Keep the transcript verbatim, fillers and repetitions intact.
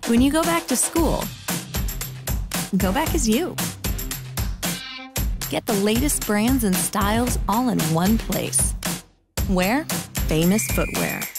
When you go back to school, go back as you. Get the latest brands and styles all in one place. Where? Famous Footwear.